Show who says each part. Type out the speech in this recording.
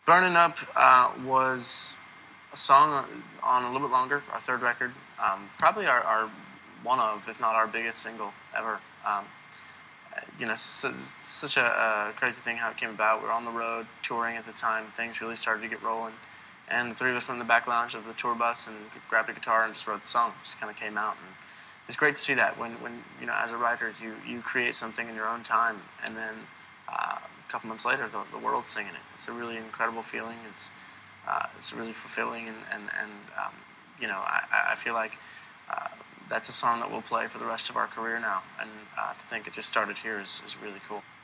Speaker 1: Burning Up was a song on a little bit longer, our third record. Probably our one of, if not our biggest single ever. Such a crazy thing how it came about. We were on the road touring at the time. Things really started to get rolling. And the three of us went in the back lounge of the tour bus and grabbed a guitar and just wrote the song. It just kind of came out. And it's great to see that when as a writer, you create something in your own time, and then a couple months later, the world's singing it. It's a really incredible feeling. It's really fulfilling, I feel like that's a song that we'll play for the rest of our career now. And to think it just started here is really cool.